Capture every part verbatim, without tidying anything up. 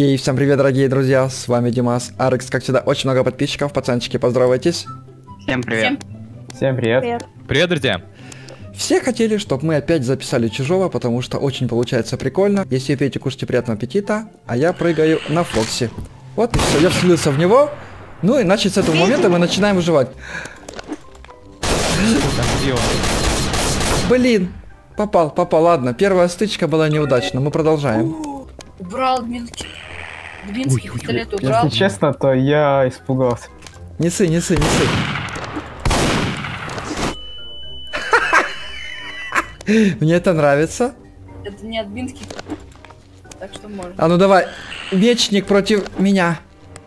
Окей, всем привет, дорогие друзья, с вами Димас, Арекс, как всегда, очень много подписчиков, пацанчики, поздоровайтесь. Всем привет. Всем привет. Привет, привет друзья. Все хотели, чтобы мы опять записали Чужого, потому что очень получается прикольно. Если пьете, кушайте, приятного аппетита, а я прыгаю на Фоксе. Вот и все, я вселился в него, ну и значит с этого момента мы начинаем выживать. Блин, попал, попал, ладно, первая стычка была неудачна, мы продолжаем. Убрал Дминский. Дминский пистолет убрал. Если честно, то я испугался. Не ссы, не ссы, не ссы. Мне это нравится. Это не Админский. Так что можно. А ну давай, мечник против меня.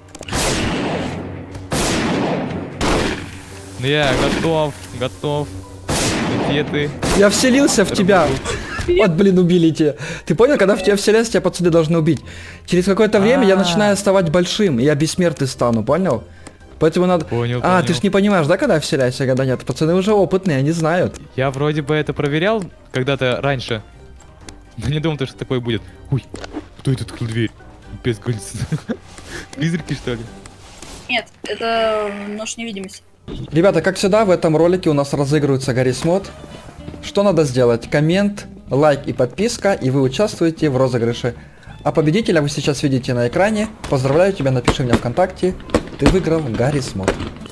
Я готов, готов. Где ты? Я вселился в тебя. Вот, блин, убили тебя. Ты понял, когда в тебя вселяются, тебя пацаны должны убить. Через какое-то время я начинаю вставать большим, и я бессмертный стану, понял? Поэтому надо... Понял, а, понял. ты ж не понимаешь, да, когда вселяешься, а когда нет? Пацаны уже опытные, они знают. Я вроде бы это проверял когда-то раньше. Но не думал, что такое будет. Ой, кто это открыл дверь? Без гольца. Призраки, что ли? Нет, это нож невидимости. Ребята, как всегда, в этом ролике у нас разыгрывается Гаррис Мод. Что надо сделать? Коммент, лайк и подписка, и вы участвуете в розыгрыше. А победителя вы сейчас видите на экране. Поздравляю тебя, напиши мне ВКонтакте. Ты выиграл Гаррис Мод.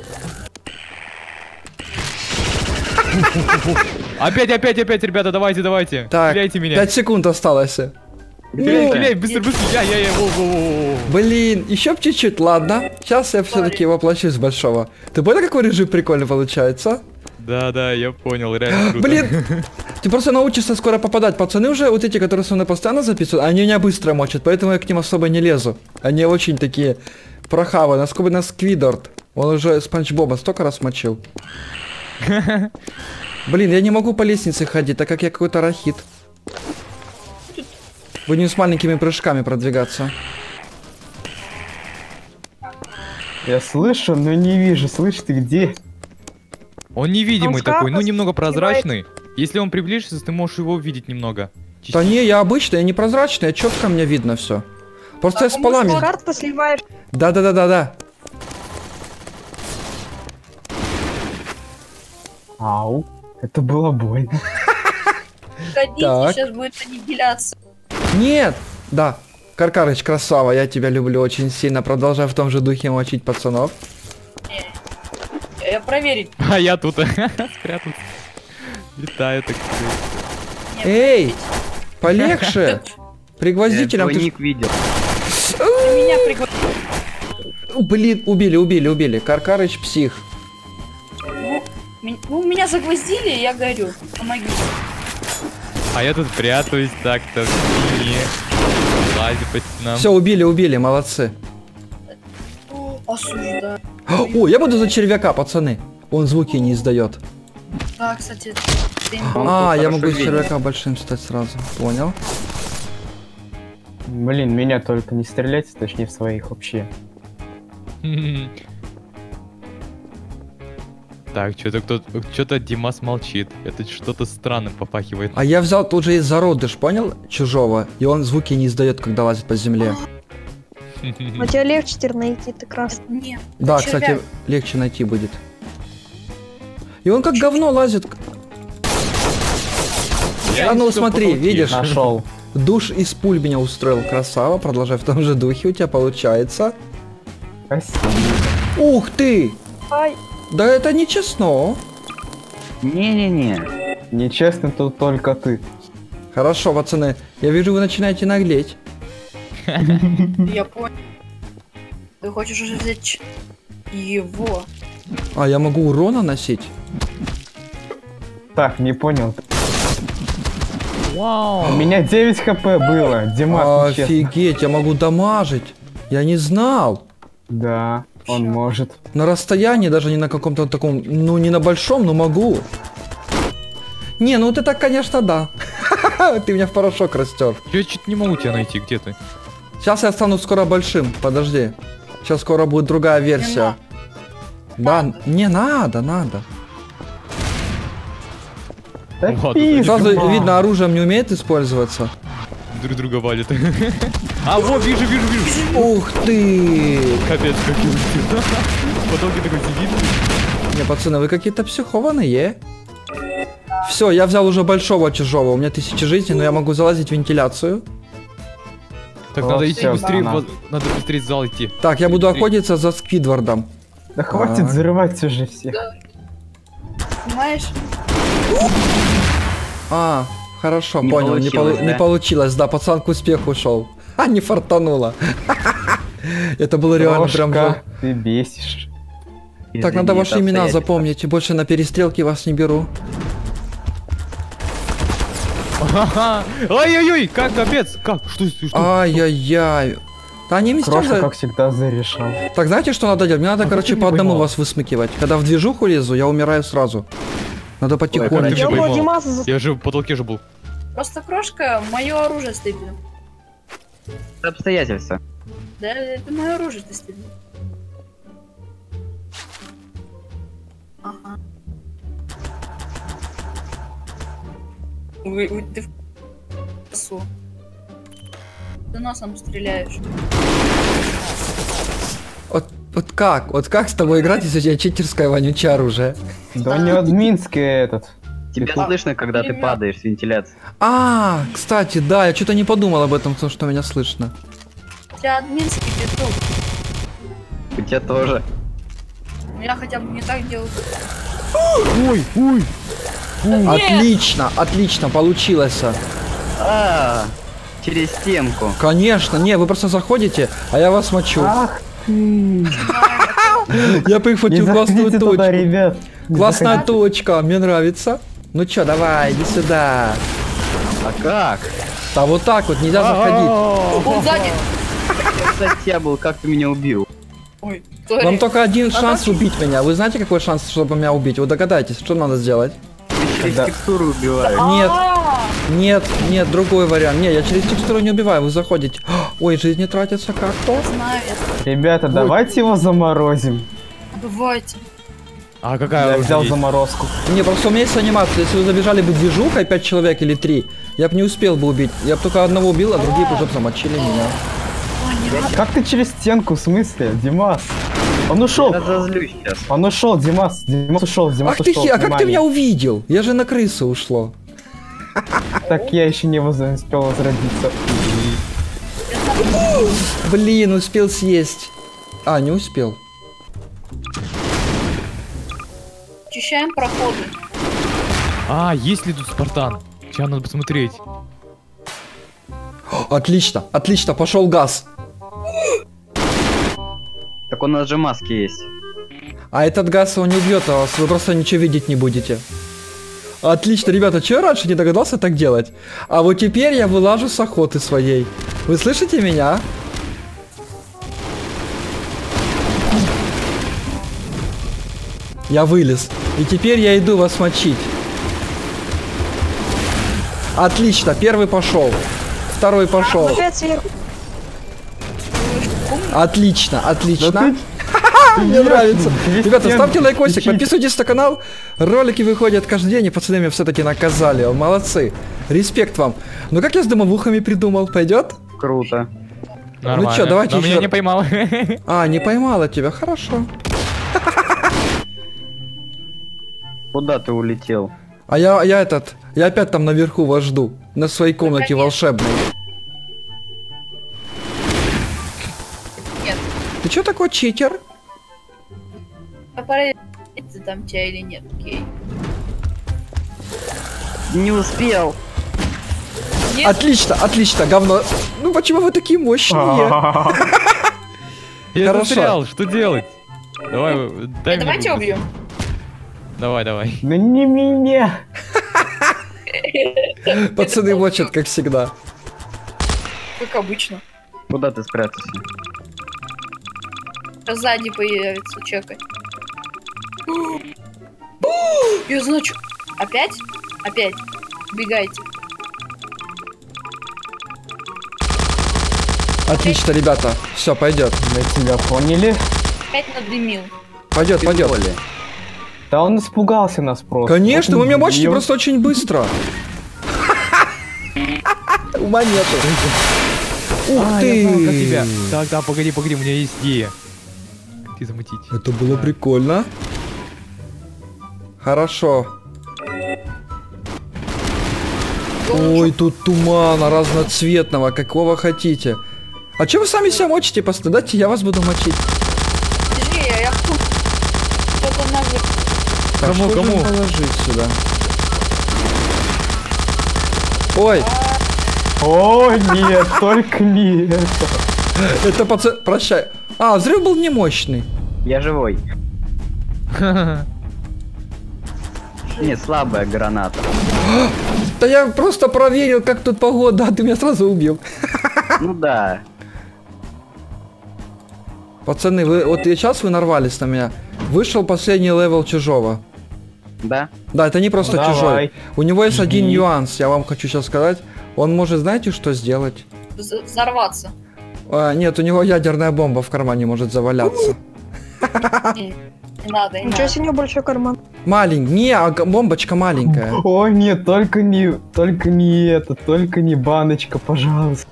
Опять, опять, опять, ребята, давайте, давайте. Так, стреляйте меня. пять секунд осталось. Стреляй, стреляй, быстро, быстро. Я, я, я, во, во, во. Блин, еще чуть-чуть, ладно. Сейчас я все-таки воплощусь большого. Ты понял, какой режим прикольный получается? Да, да, я понял, реально круто. Блин, ты просто научишься скоро попадать. Пацаны уже, вот эти, которые со мной постоянно записывают, они меня быстро мочат, поэтому я к ним особо не лезу. Они очень такие прохавы, насколько на Сквидорд. Он уже Спанч Боба столько раз мочил. Блин, я не могу по лестнице ходить, так как я какой-то рахит. Будем с маленькими прыжками продвигаться. Я слышу, но не вижу. Слышь, ты где? Он невидимый Он такой, ну шкаф немного открывает. прозрачный. Если он приблизится, ты можешь его увидеть немного. Да не, я обычный, я не прозрачный, а четко мне видно все. Просто я с полами. Карту сливаешь. Да-да-да-да-да. Ау, это было больно. Ходите, Так. сейчас будет аннигиляция. Нет! Да. Каркарыч, красава, я тебя люблю очень сильно. Продолжай в том же духе мочить пацанов. Я проверить. А я тут спрятался. Летаю так. Нет, Эй! Полегче! Пригвоздителем ты ж- видел. Ты меня пригласил. Блин, убили, убили, убили. Каркарыч псих. Ну, меня загвоздили, я горю. Помоги. А я тут прятаюсь так-то в стене. Лазю по стенам. Все, убили, убили, молодцы. Осуждаю. О, я буду за червяка, пацаны. Он звуки не издает. Да, кстати, ты А, тут я хорошо могу из видно. червяка большим стать сразу. Понял. Блин, меня только не стрелять, точнее в своих вообще. Так, что-то кто-то, что-то Димас молчит. Это что-то странным попахивает. А я взял тут же из зародыш, понял? Чужого. И он звуки не издает, когда лазит по земле. А тебе легче теперь найти, ты красный. Нет. Да, червяк. кстати, легче найти будет. И он как говно лазит. Я А ну всё смотри, потолки. видишь? Нашел. Душ из пуль меня устроил, красава, продолжай в том же духе, у тебя получается. Спасибо. Ух ты! Ай, Да это нечестно. Не-не-не. Нечестно тут только ты. Хорошо, пацаны, я вижу, вы начинаете наглеть. Я понял. Ты хочешь уже взять его? А, я могу урон наносить? Так, не понял. У Вау. меня девять хп было. Димас, нечестно. Офигеть, я могу дамажить. Я не знал. Да, он может. На расстоянии, даже не на каком-то таком, ну не на большом, но могу. Не, ну ты так, конечно, да. Ты меня в порошок растер. Я чуть не могу тебя найти, где ты? Сейчас я стану скоро большим, подожди. Сейчас скоро будет другая версия. Да, Надо. не надо, надо. Да Вот, пизда. Сразу видно, оружием не умеет использоваться. Друг друга валит. А, вот, вижу, вижу, вижу. Ух ты! Капец, как я улетел. Потом ты такой сидит. Не, пацаны, вы какие-то психованные. Все, я взял уже большого чужого. У меня тысяча жизней, но я могу залазить в вентиляцию. Так, О, надо идти всё, быстрее, она. вот, надо быстрее в зал идти. Так, я буду Быстрее. охотиться за Сквидвардом. Да хватит Так. взрывать уже всех. Понимаешь? А, хорошо, Не понял, не, получилось, полу- не да? получилось, да, пацан к успеху ушел. А, не фартануло. Это было реально прям... Крошка, ты бесишь. Так, Извини, надо ваши это имена обстоятельства. запомнить, больше на перестрелки вас не беру. Ой-ой-ой, как, капец, как, что, что, что? Ай-яй-яй. Да они Крошка, мстят. как всегда, зарешал. Так, знаете, что надо делать? Мне надо, А короче, как ты по не одному поймал? вас высмыкивать. Когда в движуху лезу, я умираю сразу. Надо как потихоньку. ты Я поймал? был Димаса за... Я же в потолке же был. Просто крошка, мое оружие стыдно. Это обстоятельства. Да, это мое оружие ты стыдно. Ага. Ой, ой, ты в косу. Ты носом стреляешь. Вот, вот как? Вот как с тобой играть, если у тебя читерское вонючее оружие? Да не админский этот. Тебя Петух. слышно, когда ты Пулемёт. падаешь с вентиляции. А, кстати, да, я что-то не подумал об этом, то, что меня слышно. У тебя админский петух. У тебя тоже. Ну, я хотя бы не так делаю. Ой, ой. Отлично, отлично, получилось. А, через стенку. Конечно, не, вы просто заходите, а я вас мочу. Ах ты! Я Не прихватил классную заходите туда, точку. ребят. Не Классная заходите. точка, мне нравится. Ну чё, давай, иди сюда. А как? Да вот так вот, нельзя заходить. Он сзади. Я, кстати, я был, как ты меня убил? Ой, Вам сори. только один А шанс как- убить меня. Вы знаете, какой шанс, чтобы меня убить? Вы догадайтесь, что надо сделать? Ты через Да. текстуру убиваешь. Нет, А, нет, нет, другой вариант. Не, я через текстуру не убиваю, вы заходите. Ой, жизни тратится как-то. знаю, это. Ребята, давайте его заморозим. Давайте. А какая Я оружие взял есть? заморозку. Не, просто у меня есть анимация. Если вы забежали бы движухой, пять человек или три, я бы не успел бы убить. Я бы только одного убил, а другие бы уже замочили меня. Как ты через стенку, в смысле, Димас? Он ушел. Я разозлюсь сейчас. Он ушел, Димас. Димас ушел, Димас Ах ты ушел. хи, а как ты внимание. меня увидел? Я же на крысу ушло. Так я еще не воз- успел возродиться. Блин, успел съесть. А, не успел. Очищаем проходы. А, есть ли тут Спартан? Сейчас надо посмотреть. Отлично, отлично, пошел газ. Так у нас же маски есть. А этот газ его не убьет, а вас вы просто ничего видеть не будете. Отлично, ребята, чего я раньше не догадался так делать? А вот теперь я вылажу с охоты своей. Вы слышите меня? Я вылез. И теперь я иду вас мочить. Отлично, первый пошел. Второй пошел. Опять сверху. Отлично, отлично. Да ты- Мне нравится. Через Ребята, стенку ставьте лайкосик, кричите. подписывайтесь на канал. Ролики выходят каждый день, и пацаны меня все-таки наказали. Молодцы. Респект вам. Ну как я с дымовухами придумал? Пойдет? Круто. Нормально. чё, давайте Но меня ещё- не поймал. А, не поймала тебя. Хорошо. Куда ты улетел? А я, я этот, я опять там наверху вас жду. На своей комнате Наконец. волшебной. Нет. Ты чё такой читер? А проверить, ты там тебя или нет, окей. Не успел. Нет, Отлично, отлично, говно. Ну почему вы такие мощные? Я Хорошо. застрял, что делать? Давай, дай э, мне давайте быстро. убьем. Давай, давай. Да не меня. Пацаны мочат, как всегда. Как обычно. Куда ты спрятался? Сейчас сзади появится, чекай. Я значу. Опять? Опять. Убегайте. Отлично, ребята. Все, пойдет. Мы тебя поняли. Опять надымил. Пойдет, Ты пойдет. в поле. Да он испугался нас просто. Конечно, Вот вы меня он мочите бьёт. просто очень быстро. Ума нету. Ух А, ты! я знал, как тебя. Так, да, погоди, погоди, у меня есть идея. Как тебе замутить? Это было прикольно. Хорошо. Ой, тут тумана разноцветного, какого хотите. А че вы сами себя мочите? Просто дайте, я вас буду мочить. Подожди, я тут. Что-то наверх. Так, Кому, что же кому? положить сюда? Ой, О, нет, только не это. это пацан... Прощай. А, взрыв был не мощный. Я живой. Не, слабая граната. Да я просто проверил, как тут погода, а ты меня сразу убил. Ну да. Пацаны, вы вот и сейчас вы нарвались на меня. Вышел последний левел чужого. Да? Да, это не просто Давай. чужой. У него есть один Жги. нюанс, я вам хочу сейчас сказать. Он может, знаете, что сделать? Вз- Взорваться. А, нет, у него ядерная бомба в кармане может заваляться. Не, не надо, не Ничего надо. себе, у него большой карман. Маленький, не, а г- бомбочка маленькая. О, нет, только не, только не это, только не баночка, пожалуйста.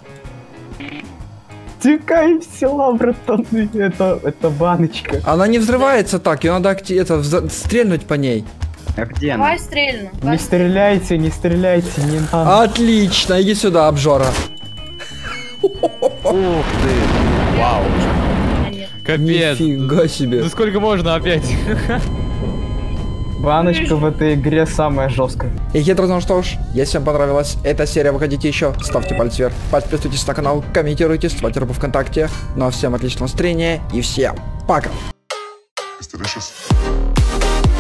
Тикай села, братаны, это, это баночка. Она не взрывается так, ее надо акти- это, вза- стрельнуть по ней. А где она? Давай стрельну. Не стреляйте, не стреляйте, не надо. Отлично, иди сюда, обжора. Ух ты. Вау. Нет. Капец. Нифига себе. Ну сколько можно опять? Баночка в этой игре самая жесткая. И хитро, ну что ж, если вам понравилась эта серия, выходите еще, ставьте палец вверх, подписывайтесь на канал, комментируйте, ставьте группу ВКонтакте. Ну а всем отличного настроения и всем пока! It's delicious.